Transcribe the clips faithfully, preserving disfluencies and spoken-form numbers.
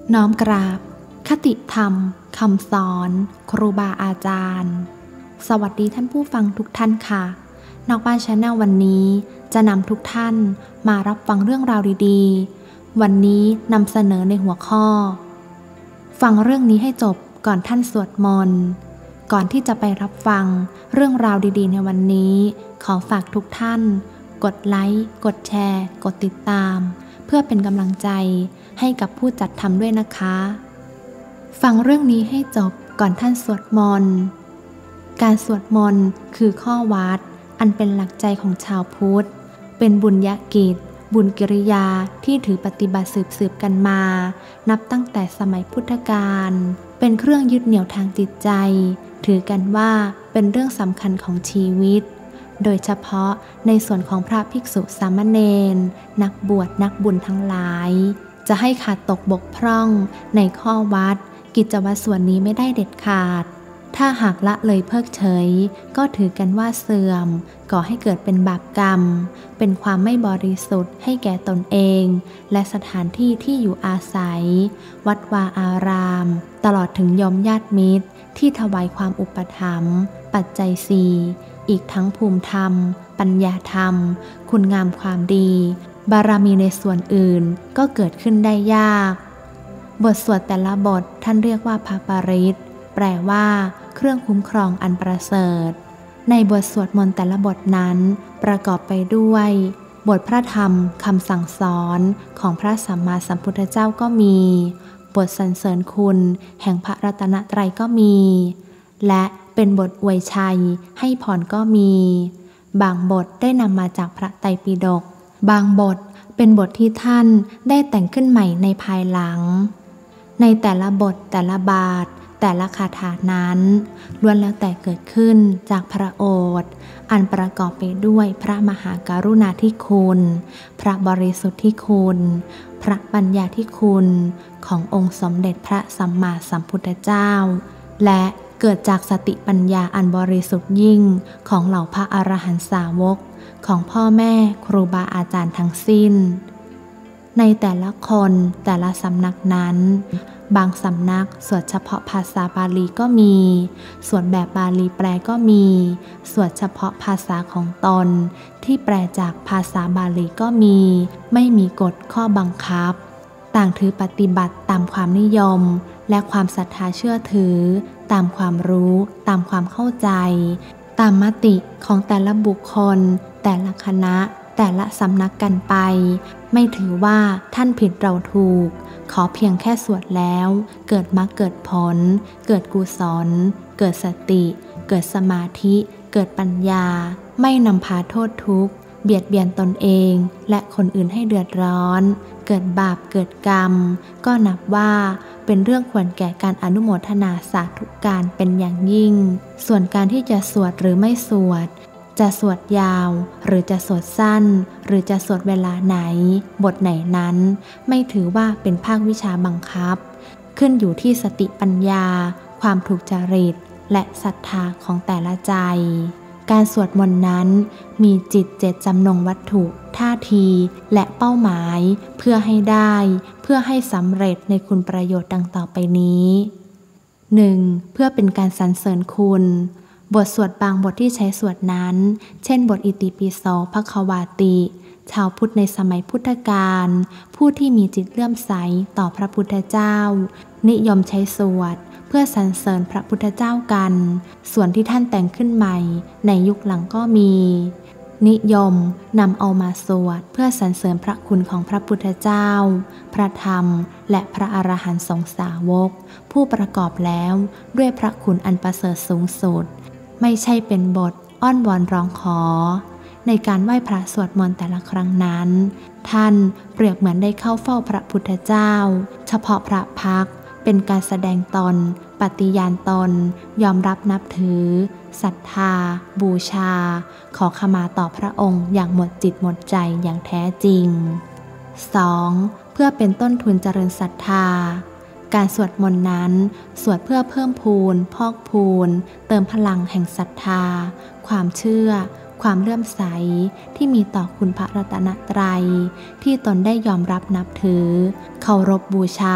น้อมกราบคติธรรมคำสอนครูบาอาจารย์สวัสดีท่านผู้ฟังทุกท่านค่ะนอกบ้านชาแนลวันนี้จะนำทุกท่านมารับฟังเรื่องราวดีๆวันนี้นำเสนอในหัวข้อฟังเรื่องนี้ให้จบก่อนท่านสวดมนต์ก่อนที่จะไปรับฟังเรื่องราวดีๆในวันนี้ขอฝากทุกท่านกดไลค์กดแชร์กดติดตามเพื่อเป็นกำลังใจให้กับผู้จัดทำด้วยนะคะฟังเรื่องนี้ให้จบก่อนท่านสวดมนต์การสวดมนต์คือข้อวัดอันเป็นหลักใจของชาวพุทธเป็นบุญญกิจบุญกิริยาที่ถือปฏิบัติสืบๆกันมานับตั้งแต่สมัยพุทธกาลเป็นเครื่องยึดเหนี่ยวทางจิตใจถือกันว่าเป็นเรื่องสำคัญของชีวิตโดยเฉพาะในส่วนของพระภิกษุสามเณรนักบวชนักบุญทั้งหลายจะให้ขาดตกบกพร่องในข้อวัดกิจวัตรส่วนนี้ไม่ได้เด็ดขาดถ้าหากละเลยเพิกเฉยก็ถือกันว่าเสื่อมก่อให้เกิดเป็นบาปกรรมเป็นความไม่บริสุทธิ์ให้แก่ตนเองและสถานที่ที่อยู่อาศัยวัดวาอารามตลอดถึงโยมญาติมิตรที่ถวายความอุปถัมภ์ปัจจัยสี่อีกทั้งภูมิธรรมปัญญาธรรมคุณงามความดีบารมีในส่วนอื่นก็เกิดขึ้นได้ยากบทสวดแต่ละบทท่านเรียกว่าภาปาริตแปลว่าเครื่องคุ้มครองอันประเสริฐในบทสวดมนต์แต่ละบทนั้นประกอบไปด้วยบทพระธรรมคำสั่งสอนของพระสัมมาสัมพุทธเจ้าก็มีบทสรรเสริญคุณแห่งพระรัตนตรัยก็มีและเป็นบทอวยชัยให้พรก็มีบางบทได้นำมาจากพระไตรปิฎกบางบทเป็นบทที่ท่านได้แต่งขึ้นใหม่ในภายหลังในแต่ละบทแต่ละบาทแต่ละคาถานั้นล้วนแล้วแต่เกิดขึ้นจากพระโอษฐ์อันประกอบไปด้วยพระมหากรุณาธิคุณพระบริสุทธิคุณพระปัญญาธิคุณขององค์สมเด็จพระสัมมาสัมพุทธเจ้าและเกิดจากสติปัญญาอันบริสุทธิ์ยิ่งของเหล่าพระอรหันตสาวกของพ่อแม่ครูบาอาจารย์ทั้งสิ้นในแต่ละคนแต่ละสำนักนั้นบางสำนักสวดเฉพาะภาษาบาลีก็มีสวดแบบบาลีแปลก็มีสวดเฉพาะภาษาของตนที่แปลจากภาษาบาลีก็มีไม่มีกฎข้อบังคับต่างถือปฏิบัติตามความนิยมและความศรัทธาเชื่อถือตามความรู้ตามความเข้าใจตามมติของแต่ละบุคคลแต่ละคณะแต่ละสำนักกันไปไม่ถือว่าท่านผิดเราถูกขอเพียงแค่สวดแล้วเกิดมรรคเกิดผลเกิดกุศลเกิดสติเกิดสมาธิเกิดปัญญาไม่นำพาโทษทุกข์เบียดเบียนตนเองและคนอื่นให้เดือดร้อนเกิดบาปเกิดกรรมก็นับว่าเป็นเรื่องควรแก่การอนุโมทนาสาธุการเป็นอย่างยิ่งส่วนการที่จะสวดหรือไม่สวดจะสวดยาวหรือจะสวดสั้นหรือจะสวดเวลาไหนบทไหนนั้นไม่ถือว่าเป็นภาควิชาบังคับขึ้นอยู่ที่สติปัญญาความถูกจริตและศรัทธาของแต่ละใจการสวดมนต์นั้นมีจิตเจตจำนงวัตถุท่าทีและเป้าหมายเพื่อให้ได้เพื่อให้สำเร็จในคุณประโยชน์ดังต่อไปนี้ หนึ่ง. เพื่อเป็นการสรรเสริญคุณบทสวดบางบทที่ใช้สวดนั้นเช่นบทอิติปิโสภควาติชาวพุทธในสมัยพุทธกาลผู้ที่มีจิตเลื่อมใสต่อพระพุทธเจ้านิยมใช้สวดเพื่อสรรเสริญพระพุทธเจ้ากันส่วนที่ท่านแต่งขึ้นใหม่ในยุคหลังก็มีนิยมนำเอามาสวดเพื่อสรรเสริญพระคุณของพระพุทธเจ้าพระธรรมและพระอรหันตสงฆ์สาวกผู้ประกอบแล้วด้วยพระคุณอันประเสริฐสูงสุดไม่ใช่เป็นบทอ้อนวอนร้องขอในการไหว้พระสวดมนต์แต่ละครั้งนั้นท่านเปรียบเหมือนได้เข้าเฝ้าพระพุทธเจ้าเฉพาะพระพักตร์เป็นการแสดงตนปฏิญาณตนยอมรับนับถือศรัทธาบูชาขอขมาต่อพระองค์อย่างหมดจิตหมดใจอย่างแท้จริง สอง. เพื่อเป็นต้นทุนเจริญศรัทธาการสวดมนต์นั้นสวดเพื่อเพิ่มพูนพอกพูนเติมพลังแห่งศรัทธาความเชื่อความเลื่อมใสที่มีต่อคุณพระรัตนตรัยที่ตนได้ยอมรับนับถือเคารพบูชา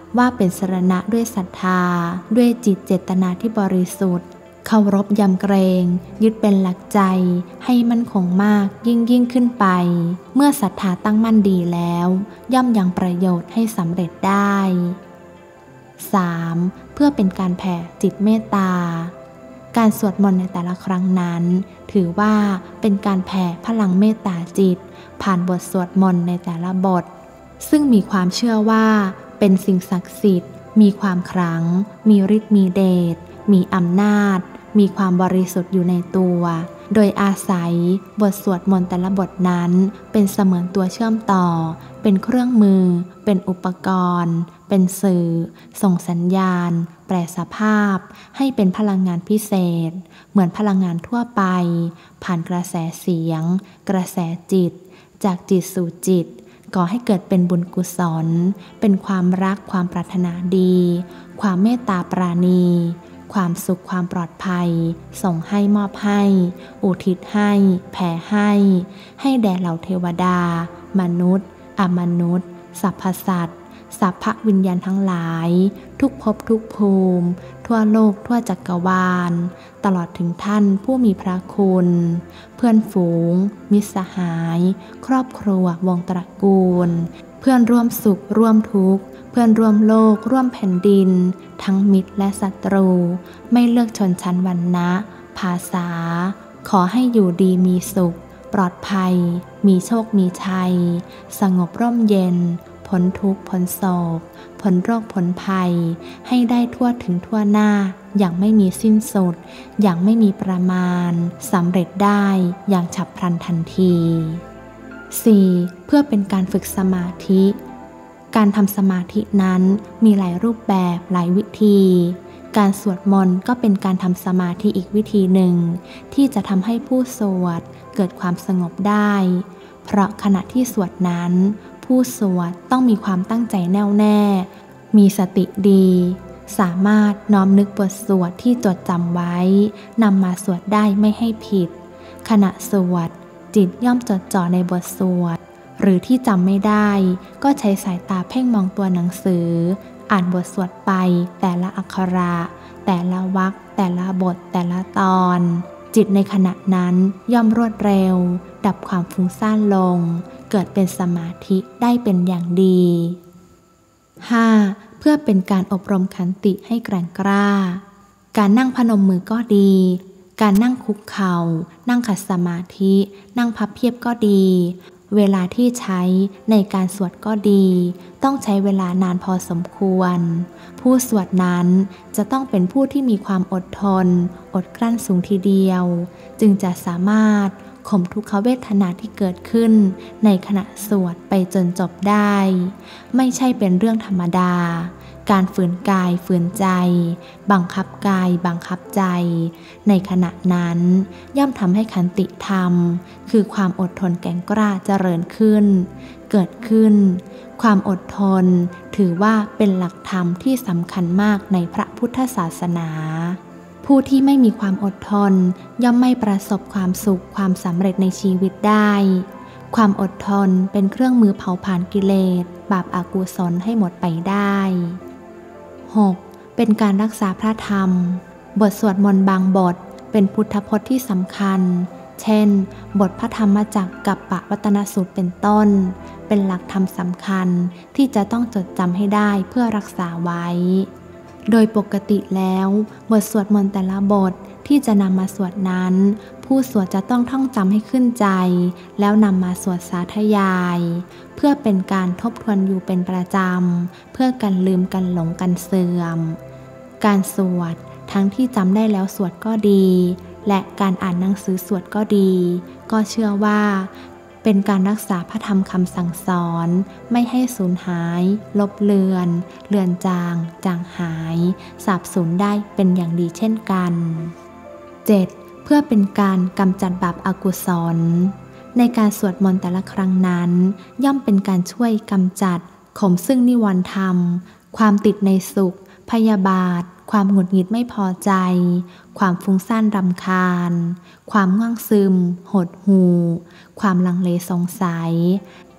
ว่าเป็นสรณะด้วยศรัทธาด้วยจิตเจตนาที่บริสุทธิ์เคารพยำเกรงยึดเป็นหลักใจให้มั่นคงมากยิ่งยิ่งขึ้นไปเมื่อศรัทธาตั้งมั่นดีแล้วย่อมยังประโยชน์ให้สำเร็จได้ สาม. เพื่อเป็นการแผ่จิตเมตตาการสวดมนต์ในแต่ละครั้งนั้นถือว่าเป็นการแผ่พลังเมตตาจิตผ่านบทสวดมนต์ในแต่ละบทซึ่งมีความเชื่อว่าเป็นสิ่งศักดิ์สิทธิ์มีความขลังมีฤทธิ์มีเดชมีอำนาจมีความบริสุทธิ์อยู่ในตัวโดยอาศัยบทสวดมนต์แต่ละบทนั้นเป็นเสมือนตัวเชื่อมต่อเป็นเครื่องมือเป็นอุปกรณ์เป็นสื่อส่งสัญญาณแปลสภาพให้เป็นพลังงานพิเศษเหมือนพลังงานทั่วไปผ่านกระแสเสียงกระแสจิตจากจิตสู่จิตก่อให้เกิดเป็นบุญกุศลเป็นความรักความปรารถนาดีความเมตตาปราณีความสุขความปลอดภัยส่งให้มอบให้อุทิศให้แผ่ให้ให้แด่เหล่าเทวดามนุษย์อมนุษย์สรรพสัตว์สัพพวิญญาณทั้งหลายทุกภพทุกภูมิทั่วโลกทั่วจักรวาลตลอดถึงท่านผู้มีพระคุณเพื่อนฝูงมิตรสหายครอบครัววงตระกูลเพื่อนร่วมสุขร่วมทุกข์เพื่อนร่วมโลกร่วมแผ่นดินทั้งมิตรและศัตรูไม่เลือกชนชั้นวรรณะภาษาขอให้อยู่ดีมีสุขปลอดภัยมีโชคมีชัยสงบร่มเย็นพ้นทุกข์พ้นโศกพ้นโรคพ้นภัยให้ได้ทั่วถึงทั่วหน้าอย่างไม่มีสิ้นสุดอย่างไม่มีประมาณสำเร็จได้อย่างฉับพลันทันที สี่. เพื่อเป็นการฝึกสมาธิการทำสมาธินั้นมีหลายรูปแบบหลายวิธีการสวดมนต์ก็เป็นการทำสมาธิอีกวิธีหนึ่งที่จะทำให้ผู้สวดเกิดความสงบได้เพราะขณะที่สวดนั้นผู้สวดต้องมีความตั้งใจแน่วแน่มีสติดีสามารถน้อมนึกบทสวดที่จดจำไว้นำมาสวดได้ไม่ให้ผิดขณะสวดจิตย่อมจดจ่อในบทสวดหรือที่จำไม่ได้ก็ใช้สายตาเพ่งมองตัวหนังสืออ่านบทสวดไปแต่ละอักขระแต่ละวรรคแต่ละบทแต่ละตอนจิตในขณะนั้นย่อมรวดเร็วดับความฟุ้งซ่านลงเกิดเป็นสมาธิได้เป็นอย่างดี ห้า. เพื่อเป็นการอบรมขันติให้แกร่งกล้าการนั่งพนมมือก็ดีการนั่งคุกเข่านั่งขัดสมาธินั่งพับเพียบก็ดีเวลาที่ใช้ในการสวดก็ดีต้องใช้เวลานานพอสมควรผู้สวดนั้นจะต้องเป็นผู้ที่มีความอดทนอดกลั้นสูงทีเดียวจึงจะสามารถข่มทุกขเวทนาที่เกิดขึ้นในขณะสวดไปจนจบได้ไม่ใช่เป็นเรื่องธรรมดาการฝืนกายฝืนใจบังคับกายบังคับใจในขณะนั้นย่อมทำให้ขันติธรรมคือความอดทนแกร่งกล้าเจริญขึ้นเกิดขึ้นความอดทนถือว่าเป็นหลักธรรมที่สำคัญมากในพระพุทธศาสนาผู้ที่ไม่มีความอดทนย่อมไม่ประสบความสุขความสำเร็จในชีวิตได้ความอดทนเป็นเครื่องมือเผาผลาญกิเลสบาปอกุศลให้หมดไปได้ หก. เป็นการรักษาพระธรรมบทสวดมนต์บางบทเป็นพุทธพจน์ที่สำคัญเช่นบทพระธรรมจักรกัปปวัตนสูตรเป็นต้นเป็นหลักธรรมสำคัญที่จะต้องจดจำให้ได้เพื่อรักษาไว้โดยปกติแล้วบทสวดมนต์แต่ละบทที่จะนำมาสวดนั้นผู้สวดจะต้องท่องจำให้ขึ้นใจแล้วนำมาสวดสาธยายเพื่อเป็นการทบทวนอยู่เป็นประจำเพื่อกันลืมกันหลงกันเสื่อมการสวดทั้งที่จำได้แล้วสวดก็ดีและการอ่านหนังสือสวดก็ดีก็เชื่อว่าเป็นการรักษาพระธรรมคำสั่งสอนไม่ให้สูญหายลบเลือนเลือนจางจางหายสาบสูญได้เป็นอย่างดีเช่นกัน เจ็ด. เพื่อเป็นการกำจัดบาปอกุศลในการสวดมนต์แต่ละครั้งนั้นย่อมเป็นการช่วยกำจัดข่มซึ่งนิวรณ์ธรรมความติดในสุขพยาบาทความหงุดหงิดไม่พอใจความฟุ้งซ่านรำคาญความง่วงซึมหดหู่ความลังเลสงสัย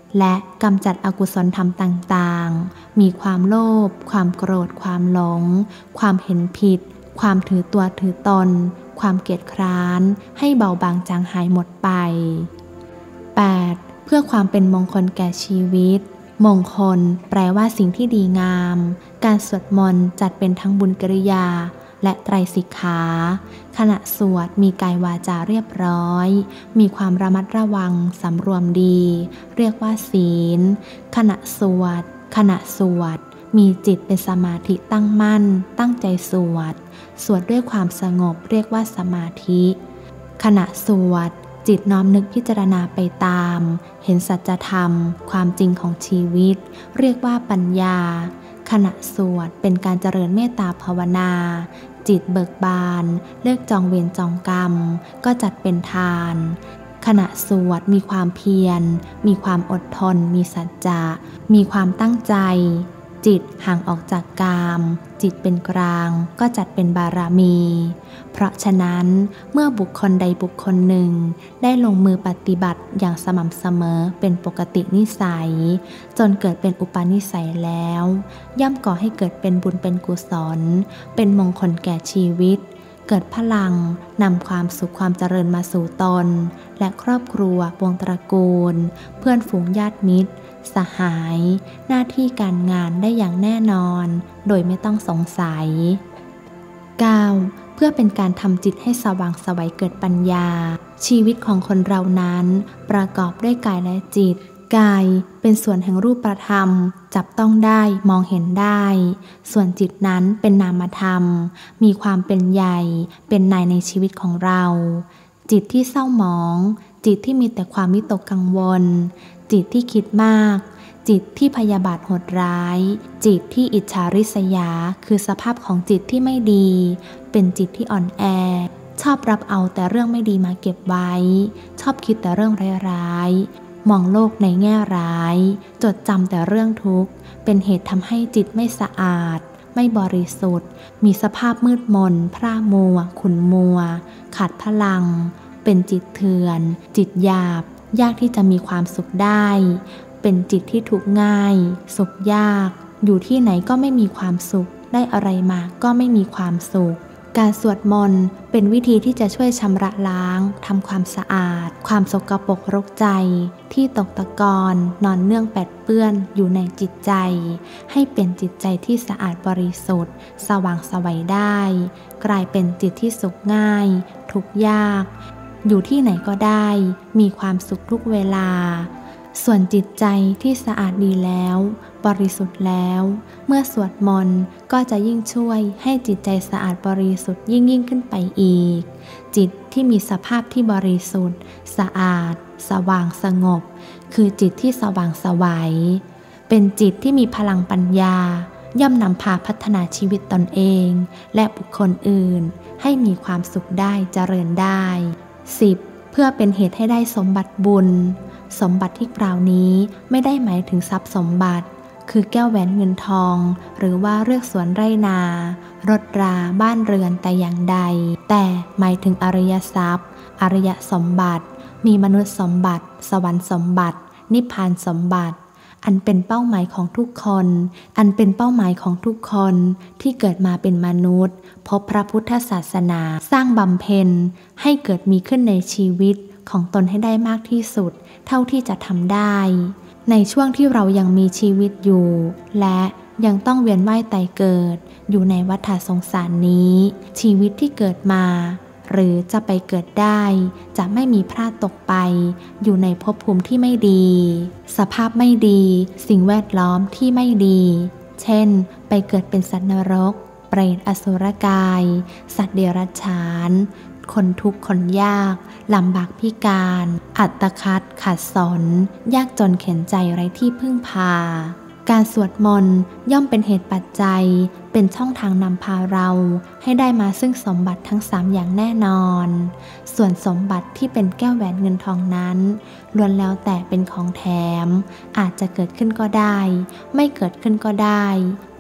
และกำจัดอกุศลธรรมต่างๆมีความโลภความโกรธความหลงความเห็นผิดความถือตัวถือตนความเกียจคร้านให้เบาบางจางหายหมดไป แปด. เพื่อความเป็นมงคลแก่ชีวิตมงคลแปลว่าสิ่งที่ดีงามการสวดมนต์จัดเป็นทั้งบุญกิริยาและไตรสิกขาขณะสวดมีกายวาจาเรียบร้อยมีความระมัดระวังสำรวมดีเรียกว่าศีลขณะสวดขณะสวดมีจิตเป็นสมาธิตั้งมั่นตั้งใจสวดสวดด้วยความสงบเรียกว่าสมาธิขณะสวดจิตน้อมนึกพิจารณาไปตามเห็นสัจธรรมความจริงของชีวิตเรียกว่าปัญญาขณะสวดเป็นการเจริญเมตตาภาวนาจิตเบิกบานเลิกจองเวรจองกรรมก็จัดเป็นทานขณะสวดมีความเพียรมีความอดทนมีสัจจะมีความตั้งใจจิตห่างออกจากกามจิตเป็นกลางก็จัดเป็นบารมีเพราะฉะนั้นเมื่อบุคคลใดบุคคลหนึ่งได้ลงมือปฏิบัติอย่างสม่ำเสมอเป็นปกตินิสัยจนเกิดเป็นอุปนิสัยแล้วย่อมก่อให้เกิดเป็นบุญเป็นกุศลเป็นมงคลแก่ชีวิตเกิดพลังนำความสุขความเจริญมาสู่ตนและครอบครัววงตระกูลเพื่อนฝูงญาติมิตรสหายหน้าที่การงานได้อย่างแน่นอนโดยไม่ต้องสงสัย เก้า. เพื่อเป็นการทำจิตให้สว่างไสวเกิดปัญญาชีวิตของคนเรานั้นประกอบด้วยกายและจิตกายเป็นส่วนแห่งรูปธรรมจับต้องได้มองเห็นได้ส่วนจิตนั้นเป็นนามธรรมมีความเป็นใหญ่เป็นนายในชีวิตของเราจิตที่เศร้าหมองจิตที่มีแต่ความวิตกกังวลจิตที่คิดมากจิตที่พยาบาทโหดร้ายจิตที่อิจฉาริษยาคือสภาพของจิตที่ไม่ดีเป็นจิตที่อ่อนแอชอบรับเอาแต่เรื่องไม่ดีมาเก็บไว้ชอบคิดแต่เรื่องร้ายๆมองโลกในแง่ร้ายจดจำแต่เรื่องทุกข์เป็นเหตุทำให้จิตไม่สะอาดไม่บริสุทธิ์มีสภาพมืดมนพร่ามัวขุ่นมัวขาดพลังเป็นจิตเถื่อนจิตหยาบยากที่จะมีความสุขได้เป็นจิตที่ทุกข์ง่ายสุขยากอยู่ที่ไหนก็ไม่มีความสุขได้อะไรมาก็ไม่มีความสุขการสวดมนต์เป็นวิธีที่จะช่วยชำระล้างทำความสะอาดความสกปรกรกใจที่ตกตะกอนนอนเนื่องแปดเปื้อนอยู่ในจิตใจให้เป็นจิตใจที่สะอาดบริสุทธิ์สว่างไสวได้กลายเป็นจิตที่สุขง่ายทุกข์ยากอยู่ที่ไหนก็ได้มีความสุขทุกเวลาส่วนจิตใจที่สะอาดดีแล้วบริสุทธิ์แล้วเมื่อสวดมนต์ก็จะยิ่งช่วยให้จิตใจสะอาดบริสุทธิ์ยิ่งยิ่งขึ้นไปอีกจิตที่มีสภาพที่บริสุทธิ์สะอาดสว่างสงบคือจิตที่สว่างไสวเป็นจิตที่มีพลังปัญญาย่อมนำพาพัฒนาชีวิตตนเองและบุคคลอื่นให้มีความสุขได้เจริญได้ สิบ. เพื่อเป็นเหตุให้ได้สมบัติบุญสมบัติที่กล่าวนี้ไม่ได้หมายถึงทรัพย์สมบัติคือแก้วแหวนเงินทองหรือว่าเรือกสวนไร่นารถราบ้านเรือนแต่อย่างใดแต่หมายถึงอริยทรัพย์อริยสมบัติมีมนุษย์สมบัติสวรรค์สมบัตินิพพานสมบัติอันเป็นเป้าหมายของทุกคนอันเป็นเป้าหมายของทุกคนที่เกิดมาเป็นมนุษย์พบพระพุทธศาสนาสร้างบำเพ็ญให้เกิดมีขึ้นในชีวิตของตนให้ได้มากที่สุดเท่าที่จะทำได้ในช่วงที่เรายังมีชีวิตอยู่และยังต้องเวียนว่ายตายเกิดอยู่ในวัฏสงสารนี้ชีวิตที่เกิดมาหรือจะไปเกิดได้จะไม่มีพลาดตกไปอยู่ในภพภูมิที่ไม่ดีสภาพไม่ดีสิ่งแวดล้อมที่ไม่ดีเช่นไปเกิดเป็นสัตว์นรกเปรตอสุรกายสัตว์เดรัจฉานคนทุกข์คนยากลำบากพิการอัตคัดขัดสนยากจนเข็นใจไร้ที่พึ่งพาการสวดมนต์ย่อมเป็นเหตุปัจจัยเป็นช่องทางนำพาเราให้ได้มาซึ่งสมบัติทั้งสามอย่างแน่นอนส่วนสมบัติที่เป็นแก้วแหวนเงินทองนั้นล้วนแล้วแต่เป็นของแถมอาจจะเกิดขึ้นก็ได้ไม่เกิดขึ้นก็ได้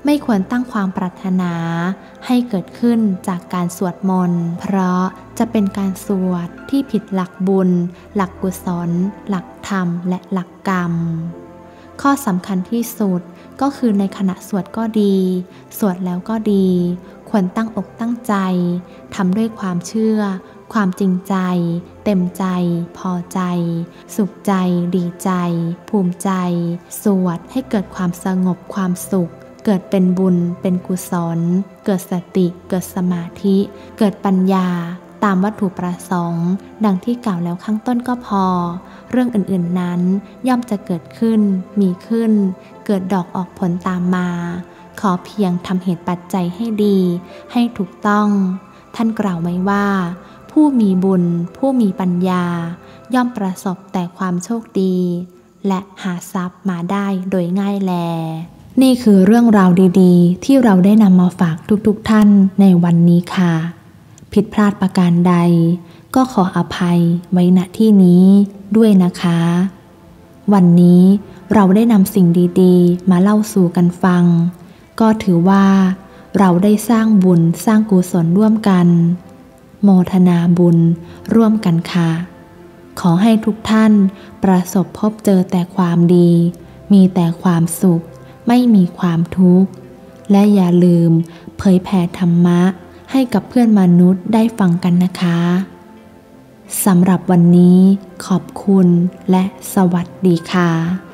ไม่ควรตั้งความปรารถนาให้เกิดขึ้นจากการสวดมนต์เพราะจะเป็นการสวดที่ผิดหลักบุญหลักกุศลหลักธรรมและหลักกรรมข้อสำคัญที่สุดก็คือในขณะสวดก็ดีสวดแล้วก็ดีควรตั้งอกตั้งใจทำด้วยความเชื่อความจริงใจเต็มใจพอใจสุขใจดีใจภูมิใจสวดให้เกิดความสงบความสุขเกิดเป็นบุญเป็นกุศลเกิดสติเกิดสมาธิเกิดปัญญาตามวัตถุประสงค์ดังที่กล่าวแล้วข้างต้นก็พอเรื่องอื่นๆนั้นย่อมจะเกิดขึ้นมีขึ้นเกิดดอกออกผลตามมาขอเพียงทำเหตุปัจจัยให้ดีให้ถูกต้องท่านกล่าวไว้ว่าผู้มีบุญผู้มีปัญญาย่อมประสบแต่ความโชคดีและหาทรัพย์มาได้โดยง่ายแลนี่คือเรื่องราวดีๆที่เราได้นำมาฝากทุกๆท่านในวันนี้ค่ะผิดพลาดประการใดก็ขออภัยไว้ณที่นี้ด้วยนะคะวันนี้เราได้นำสิ่งดีๆมาเล่าสู่กันฟังก็ถือว่าเราได้สร้างบุญสร้างกุศลร่วมกันโมทนาบุญร่วมกันค่ะขอให้ทุกท่านประสบพบเจอแต่ความดีมีแต่ความสุขไม่มีความทุกข์และอย่าลืมเผยแผ่ธรรมะให้กับเพื่อนมนุษย์ได้ฟังกันนะคะสำหรับวันนี้ขอบคุณและสวัสดีค่ะ